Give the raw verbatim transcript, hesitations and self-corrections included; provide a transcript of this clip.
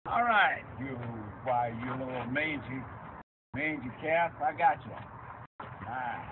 All right, you, why, you little mangy, mangy calf, I got you. All right.